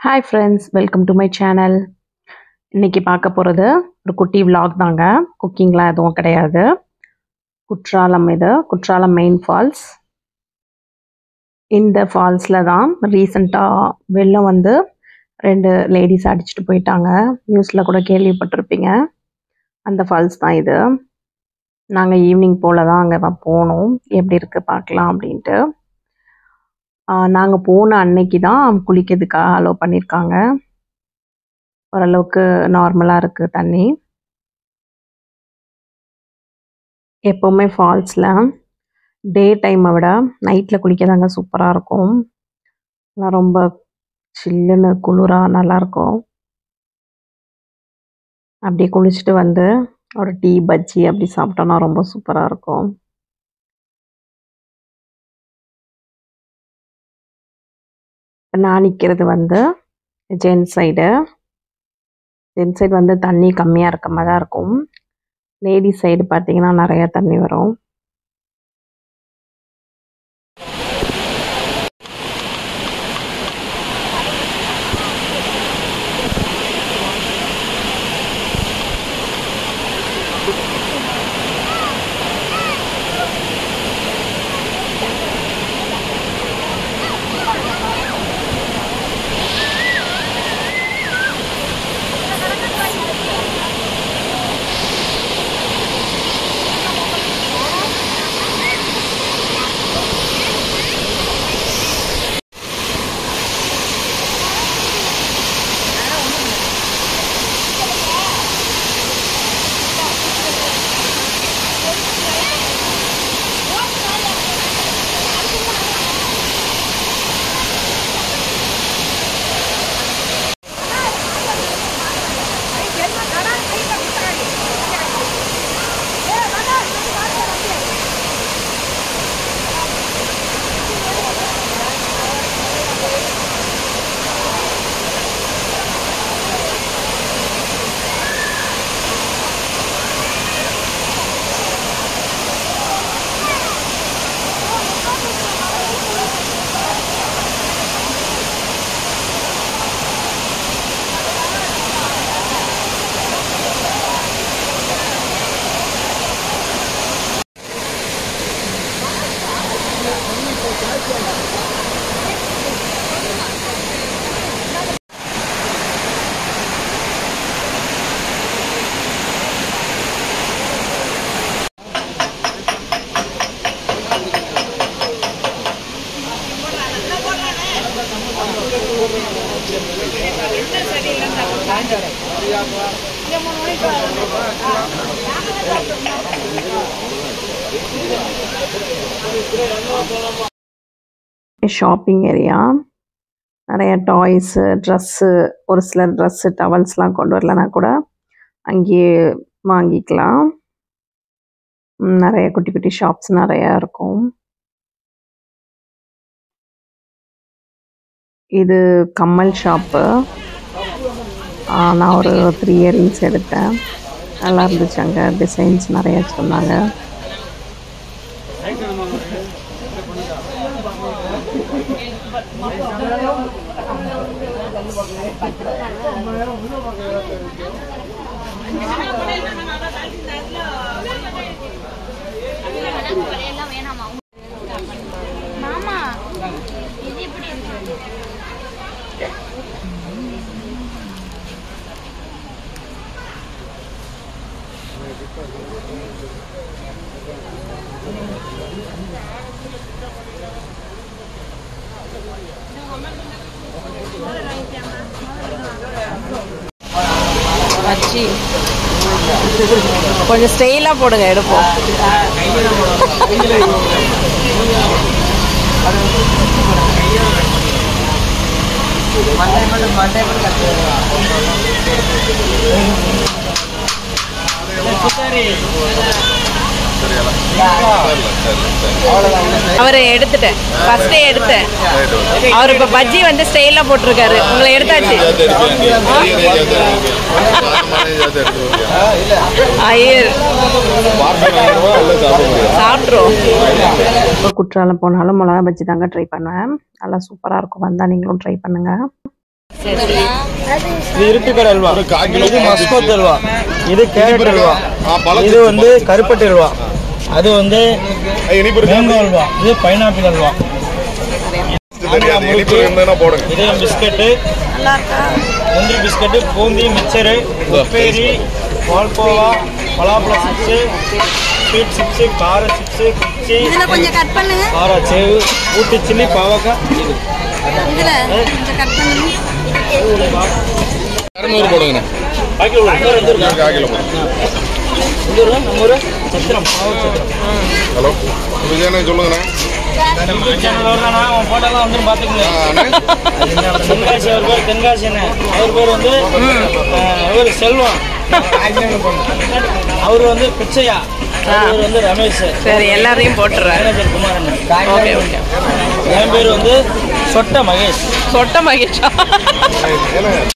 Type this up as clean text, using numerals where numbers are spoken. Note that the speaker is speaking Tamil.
Hi friends, welcome to my channel. இன்னைக்கு பார்க்க போறது ஒரு குட்டி vlog தாங்க. குக்கிங்லாம் எதுவும் கிடையாது. குற்றாலம் இது, குற்றாலம் மெயின் ஃபால்ஸ். இந்த ஃபால்ஸ்ல தான் ரீசன்ட்டா வெள்ளம் வந்து ரெண்டு லேடிஸ் அடிச்சிட்டு போயிட்டாங்க. நியூஸ்ல கூட கேள்விப்பட்டிருப்பீங்க. அந்த ஃபால்ஸ் தான் இது. நாங்க ஈவினிங் போல தான் அங்க போனோம். எப்படி இருக்கு பார்க்கலாம் அப்படின்ட்டு. நாங்க போன அன்னைக்கு தான் குளிக்கிறதுக்காக அலோ பண்ணியிருக்காங்க. ஓரளவுக்கு நார்மலாக இருக்குது தண்ணி. எப்போவுமே ஃபால்ஸில் டே டைமை விட நைட்டில் குளிக்கதாங்க சூப்பராக இருக்கும். ரொம்ப சில்லுன்னு குளிராக நல்லாயிருக்கும். அப்படியே குளிச்சுட்டு வந்து ஒரு டீ பஜ்ஜி அப்படி சாப்பிட்டோன்னா ரொம்ப சூப்பராக இருக்கும். நான் நிற்கிறது வந்து ஜென்ஸ் சைடு. ஜென்ஸ் சைடு வந்து தண்ணி கம்மியாக இருக்க மாதிரி தான் இருக்கும். லேடிஸ் சைடு பார்த்தீங்கன்னா நிறையா தண்ணி வரும். ஷாப்பிங் ஏரியா, நிறைய டாய்ஸு, ட்ரெஸ்ஸு, ஒரு சிலர் ட்ரெஸ்ஸு டவல்ஸ்லாம் கொண்டு வரலனா கூட அங்கேயே வாங்கிக்கலாம். நிறைய குட்டி குட்டி ஷாப்ஸ் நிறையா இருக்கும். இது கம்மல் ஷாப்பு. நான் ஒரு 3 இயரிங்ஸ் எடுத்தேன். நல்லா இருந்துச்சு. அங்கே டிசைன்ஸ் நிறைய சொன்னாங்க. கொஞ்சம் ஸ்டைலாக போடுங்க, எடுப்போம். அவரை எடுத்துட்டேன், ஃபர்ஸ்டே எடுத்தேன். அவர் இப்ப பஜ்ஜி வந்து ஸ்டைலா போட்டிருக்காரு. உங்களை எடுத்தாச்சு. ஐயர் சாப்பிட்றோம். இப்போ குற்றாலம் போனாலும் மிளகா பஜ்ஜி தாங்க ட்ரை பண்ணுவேன். நல்லா சூப்பராக இருக்கும். வந்தால் நீங்களும் ட்ரை பண்ணுங்க. இது இருட்டுக்கடை அல்வா, இது மஸ்கோத் அல்வா, இது கேரட் அல்வா, இது வந்து கருப்பட்டி அல்வா, அது வந்து மேங்கோ அல்வா, இது பைனாப்பிள் அல்வா. இது பிஸ்கட்டு, முந்திரி பிஸ்கட்டு, பூந்தி, மிக்சரு, உப்பேரி, பால்கோவா, பலாப்பழ சிப்ஸு, ஸ்வீட் சிப்ஸு, கார சிப்ஸு, குச்சி, காரா சேவு, ஊட்டி சில்லி, பாவக்காய். போடுங்க. ஹலோ, சொல்லுங்கண்ணா. போட்டோலாம் வந்து பார்த்துக்கோங்க. தென்காசி அவர் பேர் தென்காசி என்ன, அவர் பேர் வந்து அவர் செல்வம், அவர் வந்து பிச்சையா, அவர் வந்து ரமேஷ். சரி, எல்லாரையும் போட்டுறேன். மேனேஜர் குமாரன். Okay okay. என் பேர் வந்து சொட்ட மகேஷ். சொட்ட மகேஷா?